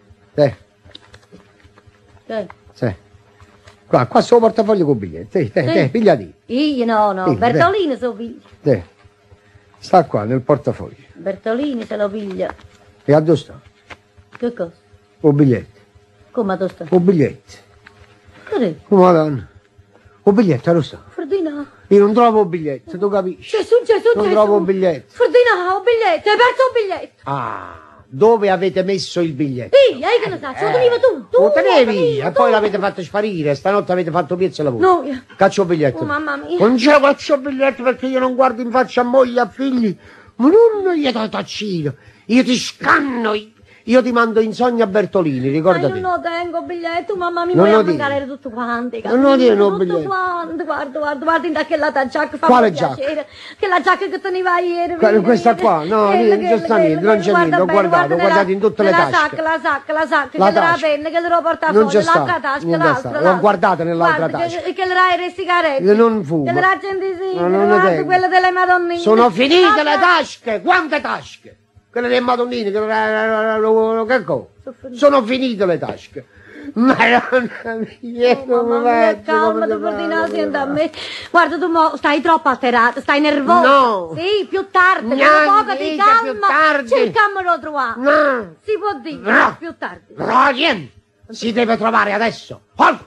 S4: Sì. Qua sto portafoglio con biglietti. Te, pigliati.
S1: Io no,
S4: Sì,
S1: Bertolini se lo piglia.
S4: Te. Sta qua nel portafoglio.
S1: Bertolini se lo piglia.
S4: E a dove sta?
S1: Che cosa?
S4: Un biglietto.
S1: Come dove sta?
S4: Un biglietto.
S1: Che
S4: Oh, Madonna. Un biglietto, dove sta?
S1: Ferdinando.
S4: Io non trovo un biglietto, tu capisci?
S1: Gesù.
S4: Non trovo un biglietto.
S1: Ferdinando, un biglietto, hai perso un biglietto.
S4: Ah, dove avete messo il biglietto?
S1: Sì, hai che ne sai, lo tenevi tu.
S4: Lo tenevi e poi l'avete fatto sparire. Stanotte avete fatto piezza lavoro.
S1: No.
S4: Caccio il biglietto.
S1: Oh, mamma mia.
S4: Non c'è caccio il biglietto perché io non guardo in faccia a moglie e a figli. Ma non gli do taccino. Io ti scanno. Io ti mando in sogno a Bertolini,
S1: Ma
S4: ricordati.
S1: io non lo tengo biglietto, mamma mia,
S4: Non
S1: mi
S4: lo
S1: vuoi
S4: dico.
S1: mancare tutto quanti.
S4: Non lo dico, non
S1: tutto
S4: biglietto.
S1: quanto, guarda, in che la giacca fa
S4: Quale
S1: piacere. Che la giacca che teneva ieri.
S4: Questa qua? No, non c'è niente, non c'è niente, ho guardato in tutte le tasche.
S1: La sacca,
S4: La
S1: che era la
S4: tasca.
S1: penna, che era portafoglio,
S4: Non c'è
S1: l'altra
S4: sta,
S1: tasca,
S4: niente sta.
S1: l'altra.
S4: L'ho guardata nell'altra
S1: Guarda,
S4: tasca.
S1: Che era le sigarette.
S4: Io non fumo.
S1: Che era gentilissima,
S4: No, non ne
S1: guarda,
S4: tengo.
S1: quella delle madonnine.
S4: Sono finite le
S1: Guarda.
S4: tasche! Quante tasche? Quelle delle madonnine, che cosa? Sono finite le tasche. Madonna mia,
S2: Mamma mia, calmati per di naso da me. Guarda, tu stai troppo alterato, stai nervoso.
S4: No.
S2: Sì, più tardi, tra poco ti calma.
S4: più tardi.
S2: Cercamolo trovare.
S4: No.
S2: Si può dire,
S4: No.
S2: più tardi.
S4: Ryan, si deve trovare adesso.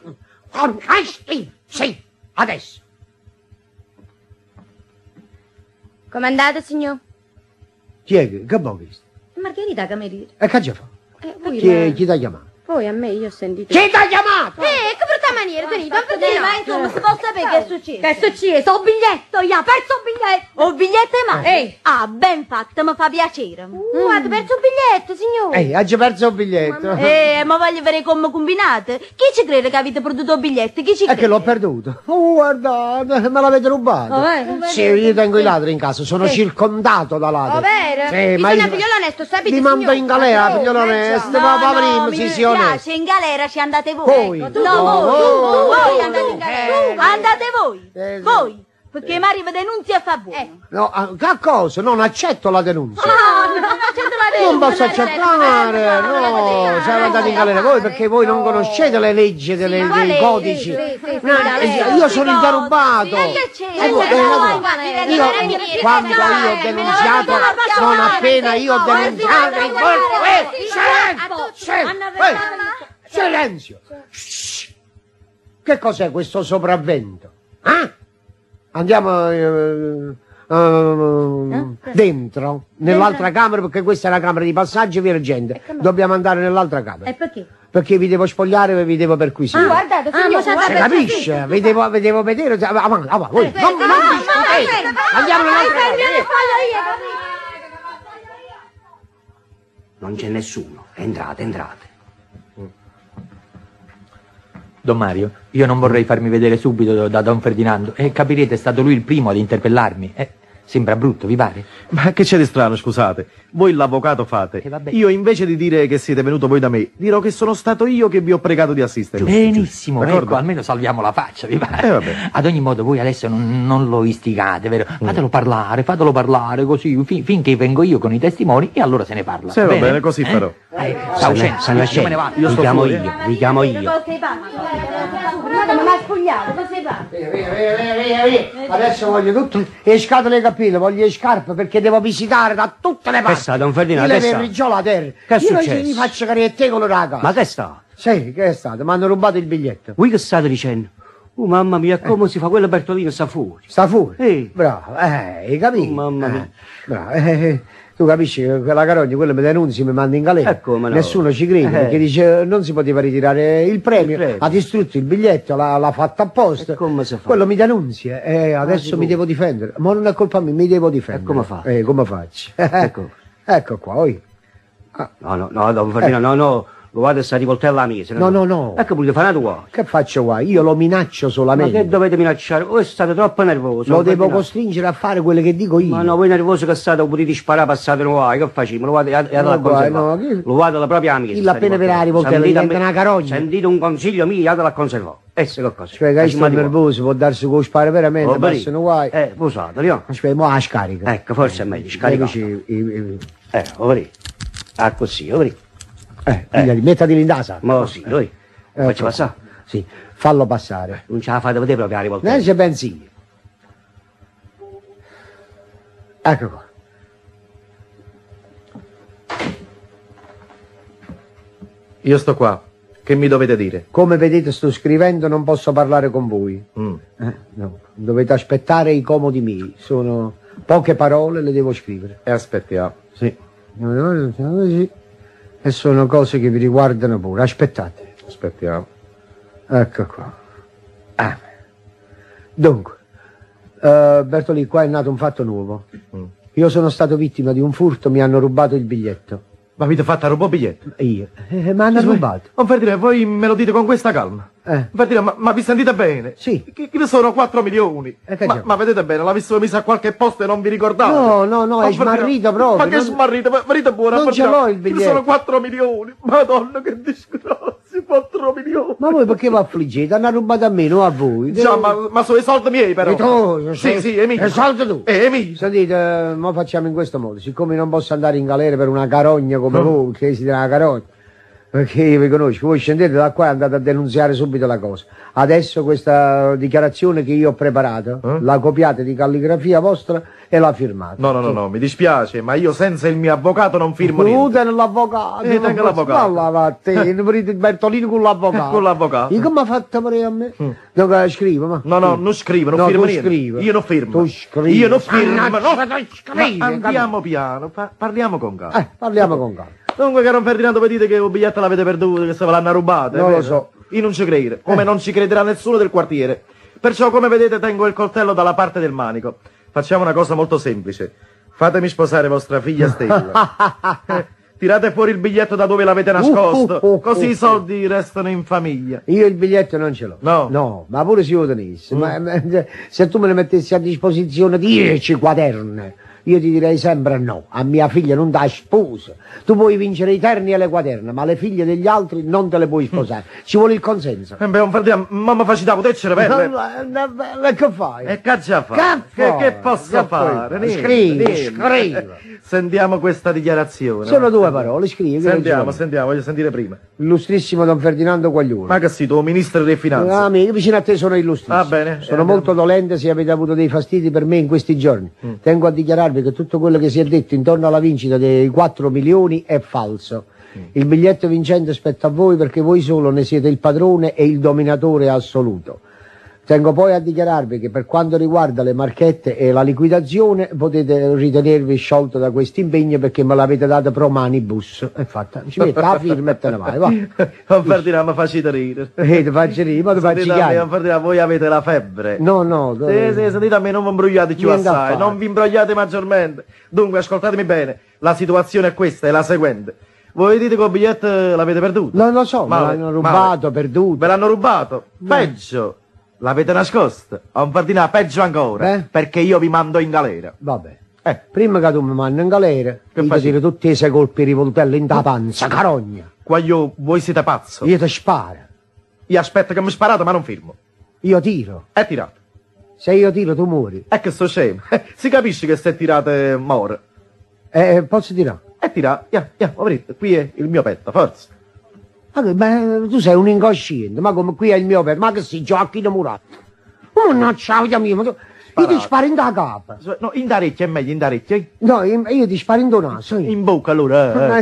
S4: Sì, adesso.
S1: Come andate, signor?
S4: Chi è che vuoi questo?
S2: Margherita cameriere.
S4: E che già fa?
S1: Voi,
S4: Chi ti ha chiamato?
S1: Voi a me, io ho sentito.
S4: Chi ti ha chiamato?
S1: Che brutta maniera, venite, non fate
S2: Ma insomma, si può sapere che è successo? Che è successo? Ho biglietto, io ho perso un biglietto. Ho biglietto in mano? Ah, ben fatto, mi fa piacere.
S1: Guarda, perso un biglietto, signore.
S4: Ha già perso un biglietto.
S2: Ma voglio vedere come combinate. Chi ci crede che avete perduto biglietti? Chi ci
S4: È
S2: crede?
S4: che l'ho perduto. guardate, me l'avete rubato. Sì, io tengo i ladri in casa, sono circondato da ladri.
S1: Vero?
S4: Sì, ma
S1: Bisogna
S4: io-
S1: figliolo onesto, sapete,
S4: Vi mando
S1: signor?
S4: in galera, figliolo onesto, ma pavrimo,
S2: mi
S4: si sia onesto.
S2: piace, in galera ci andate voi.
S4: Voi?
S2: No,
S4: Oh,
S2: voi andate in galera. Andate voi.
S4: Sì.
S2: Voi. Perché Mari vi denunzia e fa buono.
S4: No, che cosa? Non accetto la denuncia.
S2: No,
S4: Non posso accettare, no, siamo andati in galera voi perché voi non conoscete le leggi dei codici. No, io sono il derubato. Quando io ho denunziato, non appena io ho denunciato il silenzio! Shh. Che cos'è questo sopravvento? Andiamo dentro, nell'altra camera, perché questa è la camera di passaggio, via gente. Dobbiamo andare nell'altra camera.
S2: E perché?
S4: Perché vi devo spogliare e vi devo perquisire.
S1: Guardate, signor.
S4: Si capisce? Vi devo vedere. Avanti, voi. Non discutete. Andiamo nell'altra camera.
S6: Non c'è nessuno. Entrate.
S5: Don Mario, io non vorrei farmi vedere subito da Don Ferdinando e capirete, è stato lui il primo ad interpellarmi. Sembra brutto, vi pare?
S7: Ma che c'è di strano, scusate? Voi l'avvocato fate.
S5: Vabbè.
S7: Io invece di dire che siete venuto voi da me, dirò che sono stato io che vi ho pregato di assistere.
S5: Benissimo,
S7: D'accordo?
S5: ecco, almeno salviamo la faccia, vi pare?
S7: Vabbè.
S5: Ad ogni modo, voi adesso non lo istigate, vero? Fatelo parlare così, finché vengo io con i testimoni e allora se ne parla.
S7: Sì, va bene, così farò.
S5: Sta uscendo, io me ne vado.
S6: Vi chiamo io, vi chiamo io.
S2: Ma mi ha spogliato, cosa fa?
S4: Via. Adesso voglio tutte le scatole capite, voglio le scarpe perché devo visitare da tutte le parti.
S6: Che sta, Don Ferdinando,
S4: Io
S6: che
S4: le
S6: sta?
S4: verrigiola a terra.
S6: Che è
S4: Io non
S6: successo?
S4: ci faccio carette con la casa.
S6: Ma che sta?
S4: Sì, che è stato? Mi hanno rubato il biglietto.
S6: Voi che state dicendo? Mamma mia, come si fa? Quello Bertolino sta fuori.
S4: Sta fuori?
S6: Sì.
S4: Bravo, hai capito?
S6: Mamma mia.
S4: Bravo, tu capisci che quella carogna, quello mi denunzi, mi manda in galera.
S6: Come no?
S4: Nessuno ci crede, perché dice non si poteva ritirare il premio,
S6: Il premio.
S4: ha distrutto il biglietto, l'ha fatto apposta.
S6: E come si fa?
S4: Quello mi denunzia e adesso mi devo difendere. Ma non è colpa mia, mi devo difendere.
S6: E come fa?
S4: Come faccio?
S6: Ecco.
S4: Ecco qua, oi.
S6: No, Don Ferdinando, no. Lo vado a sta rivoltella mia. se
S4: No.
S6: Ecco, volete fare una tua.
S4: Che faccio qua? Io lo minaccio
S6: Ma
S4: solamente.
S6: che dovete minacciare? Voi state troppo nervosi.
S4: Lo
S6: Don
S4: devo
S6: Ferdinando.
S4: costringere a fare quello che dico io.
S6: Ma no, voi nervosi che state, potete sparare, passate qua, che facciamo? Lo vado a conservare.
S4: no, che-
S6: Lo vado alla propria amica.
S4: Il appena per la rivoltella diventa una carogna.
S6: Sentite un consiglio mio, andatela a conservare. Ecco che cosa.
S4: Cioè, che sto nervoso, può darsi con spare veramente, passano guai.
S6: Voi usate, no?
S4: Aspetta, mo la scarica.
S6: Ecco, forse è meglio, scaricato. Ovri. Ah, così, ovri.
S4: Mettati l'indasa.
S6: Ma sì, noi. Lo faccio passare?
S4: Sì, fallo passare.
S6: Non ce la fate vedere proprio la rivoltella.
S4: C'è benzina. Ecco qua.
S7: Io sto qua. Che mi dovete dire?
S4: Come vedete sto scrivendo, non posso parlare con voi. No. Dovete aspettare i comodi miei. Sono poche parole, le devo scrivere.
S7: E aspettiamo.
S4: Sì. E sono cose che vi riguardano pure. Aspettate.
S7: Aspettiamo.
S4: Ecco qua. Dunque, Bertolì, qua è nato un fatto nuovo. Io sono stato vittima di un furto, mi hanno rubato il biglietto.
S7: Ma avete fatto a rubare biglietto?
S4: Io. Ma hanno rubato.
S7: Non Ferdinando, voi me lo dite con questa calma. Ferdinando, ma vi sentite bene?
S4: Sì.
S7: Che ne sono 4 milioni.
S4: che
S7: Ma,
S4: c'è?
S7: ma vedete bene, l'avessimo messa a qualche posto e non vi ricordate?
S4: No, è smarrito proprio.
S7: Ma che smarrito? Venite buona,
S4: Non ce l'ho il
S7: Che ne
S4: biglietto.
S7: sono 4 milioni. Madonna, che disgrazia, 4 milioni.
S4: Ma voi perché vi affliggete? Hanno rubato a me, non a voi.
S7: Già, ma sono i soldi miei però.
S4: E tu?
S7: Sì, è mio.
S4: E soldi tu?
S7: È mio.
S4: Sentite, mo facciamo in questo modo. Siccome non posso andare in galera per una carogna come voi, che siete una carogna, Perché io vi conosco, voi scendete da qua e andate a denunziare subito la cosa. Adesso questa dichiarazione che io ho preparato, la copiate di calligrafia vostra e la firmate.
S7: No, mi dispiace, ma io senza il mio avvocato non firmo niente.
S4: Tu l'avvocato.
S7: Tengo l'avvocato.
S4: Parlava a te, Bertolini con l'avvocato.
S7: Con l'avvocato.
S4: Io come ha fatto a me? Dove scrivo, ma?
S7: No, non scrivo, non firmo niente.
S4: Scrivo.
S7: Io non firmo.
S4: Tu scrivi.
S7: Io non firmo. No.
S4: Scrivi,
S7: Ma andiamo piano, parliamo con calma.
S4: Parliamo con calma.
S7: Dunque, caro Ferdinando, voi dite che il biglietto l'avete perduto, che se ve l'hanno rubato.
S4: Non lo so.
S7: Io non ci credo, come non ci crederà nessuno del quartiere. Perciò, come vedete, tengo il coltello dalla parte del manico. Facciamo una cosa molto semplice. Fatemi sposare vostra figlia Stella. Tirate fuori il biglietto da dove l'avete nascosto, così i soldi restano in famiglia.
S4: Io il biglietto non ce l'ho.
S7: No?
S4: No, ma pure se io lo tenessi. Ma se tu me ne mettessi a disposizione 10 quaderni, io ti direi sempre no. A mia figlia non dà sposa. Tu puoi vincere i terni e le quaderne, ma le figlie degli altri non te le puoi sposare. Ci vuole il consenso.
S7: Beh, Ferdinando, mamma facita potecere belle.
S4: Che fai?
S7: E che già fa? Che posso fare?
S4: Scrivi.
S7: Sentiamo questa dichiarazione.
S4: Sono 2 parole, scrivi.
S7: Sentiamo, voglio sentire prima.
S4: Illustrissimo Don Ferdinando Quaglione.
S7: Ma che sei tu, ministro delle finanze?
S4: Amico, vicino a te sono illustrissimo.
S7: Va bene.
S4: Sono molto dolente se avete avuto dei fastidi per me in questi giorni. Tengo a dichiararvi che tutto quello che si è detto intorno alla vincita dei 4 milioni è falso. Il biglietto vincente spetta a voi perché voi solo ne siete il padrone e il dominatore assoluto. Tengo poi a dichiararvi che per quanto riguarda le marchette e la liquidazione potete ritenervi sciolto da questo impegno perché me l'avete dato pro manibus. È fatta, ci mette la firma e te ne vai, va.
S7: Non Ferdinando, mi facite ridere.
S4: Ti faccio ridere, ma ti faccio chiaro.
S7: Ferdinando, voi avete la febbre.
S4: No.
S7: Sì, sentite a me, non vi imbrogliate più
S4: Niente
S7: assai, non vi imbrogliate maggiormente. Dunque, ascoltatemi bene, la situazione è questa, è la seguente. Voi dite che il biglietto l'avete perduto?
S4: Non lo so, me l'hanno rubato, perduto.
S7: Ve l'hanno rubato? Peggio. L'avete nascosto? O Ferdinando, peggio ancora, perché io vi mando in galera.
S4: Vabbè. Prima che tu mi mandi in galera, che fai dire tutti i sei colpi rivoltelli in ta panza, carogna.
S7: Voi siete pazzo.
S4: Io ti sparo.
S7: Io aspetto che mi sparate, ma non firmo.
S4: Io tiro.
S7: È tirato.
S4: Se io tiro, tu muori.
S7: È che sto scemo. Si capisce che se tirate muore.
S4: Posso tirare?
S7: È tirato. Qui è il mio petto, forza.
S4: Ma tu sei un incosciente, ma come qui è il mio petto, ma che sei Gioacchino Muratto? No, ciao, io ti sparo in da capa.
S7: No, in da orecchia è meglio, in da orecchia.
S4: No, io ti sparo in da naso.
S7: In bocca allora,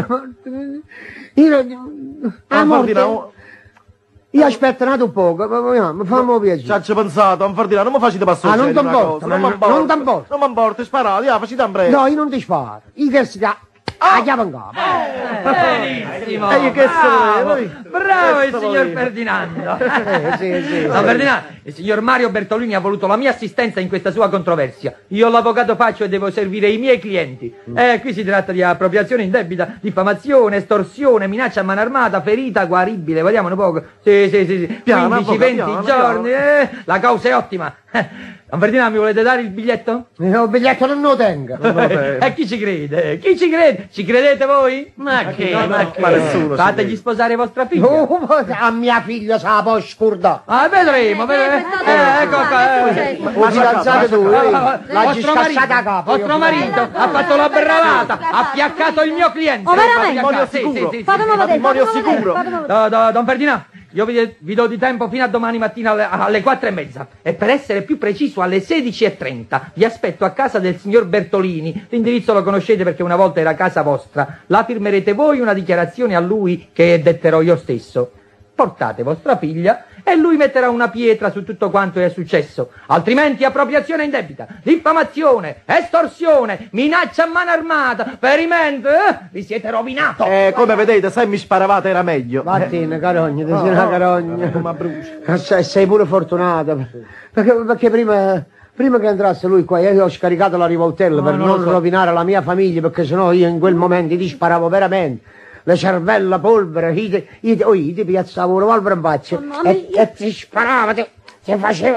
S4: Io aspetto un poco, mi fammi piacere.
S7: Ci ho pensato, Ferdinando, non mi facete passare.
S4: Non ti importa, non ti importa.
S7: Non mi importa, sparate, facite un breve.
S4: No, io non ti sparo. Io che si dà. Chiave in capo.
S5: Benissimo.
S8: Bravo il signor Ferdinando.
S4: Sì.
S8: No, Ferdinando, il signor Mario Bertolini ha voluto la mia assistenza in questa sua controversia. Io l'avvocato faccio e devo servire i miei clienti. Qui si tratta di appropriazione indebita, diffamazione, estorsione, minaccia a mano armata, ferita guaribile. Vediamo un poco. Sì.
S7: Piano,
S8: 15-20 giorni. La causa è ottima. Don Ferdinando, mi volete dare il biglietto?
S4: Il biglietto non lo tengo.
S8: E chi ci crede? Chi ci crede? Ci credete voi? Ma
S7: nessuno.
S8: Fategli sposare vostra figlia.
S4: A mia figlia se la può scordare.
S8: Vedremo. Ecco qua.
S4: Ma fidanzato tu, l'hai
S8: scassata a capo. Vostro marito ha fatto la bravata, ha fiaccato il mio cliente.
S1: Oh, veramente?
S7: Matrimonio sicuro.
S8: Don Ferdinando, io vi do di tempo fino a domani mattina alle 4:30 e per essere più preciso alle 16:30 vi aspetto a casa del signor Bertolini. L'indirizzo lo conoscete perché una volta era casa vostra. La firmerete voi una dichiarazione a lui che detterò io stesso. Portate vostra figlia e lui metterà una pietra su tutto quanto è successo. Altrimenti appropriazione indebita, diffamazione, estorsione, minaccia a mano armata, ferimento, vi siete rovinato.
S7: Come vedete, se mi sparavate era meglio.
S4: Vattene, carogna, sei una carogna. Ma brucia. Sei pure fortunato. Perché prima che entrasse lui qua, io ho scaricato la rivoltella per non rovinare la mia famiglia, perché sennò io in quel momento ti sparavo veramente. Le cervella, polvere, ti piazzavo una polvere in faccia e ti sparava, ti faceva...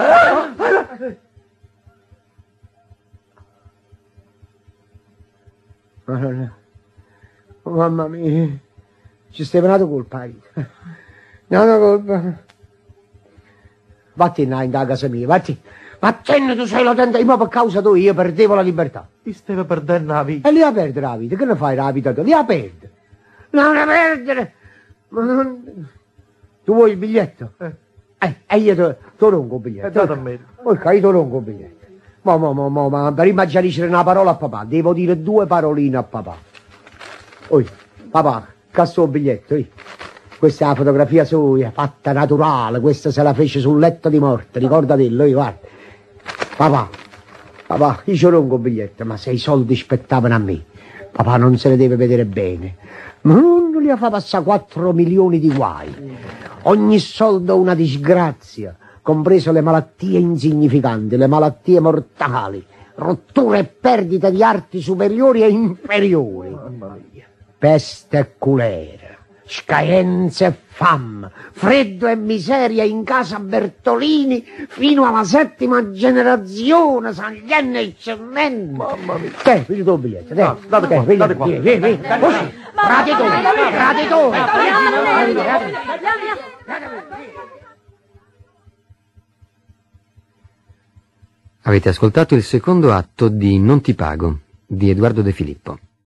S4: Oh, mamma mia, ci stai venendo colpa, no, colpa. Vattene in casa mia, vattene, tu sei la tenta, ma per causa tua io perdevo la libertà.
S7: Ti stai perdendo la vita.
S4: E lì a perdere la vita, che ne fai la vita tua? Lì a perdere. Non ne perdere! Tu vuoi il biglietto? Io te lo ronco il biglietto.
S7: È dato a me.
S4: Ok, io te lo ronco il biglietto. Ma prima già dicere una parola a papà, devo dire 2 paroline a papà. Oi, papà, casso il biglietto, Questa è la fotografia sua, fatta naturale, questa se la fece sul letto di morte, ricordatelo, guarda. Papà, io ci ronco il biglietto, ma se i soldi spettavano a me, papà non se ne deve vedere bene. Ma non gli fa passare 4 milioni di guai. Ogni soldo una disgrazia, compreso le malattie insignificanti, le malattie mortali, rotture e perdite di arti superiori e inferiori. Mamma mia. Peste e culera, scaenze e fam, freddo e miseria in casa Bertolini fino alla 7ª generazione, Saglienne e Cemento. Mamma mia. Prendi tu il biglietto, date qua. Vieni. Così, traditore.
S9: Avete ascoltato il secondo atto di Non ti pago, di Edoardo De Filippo.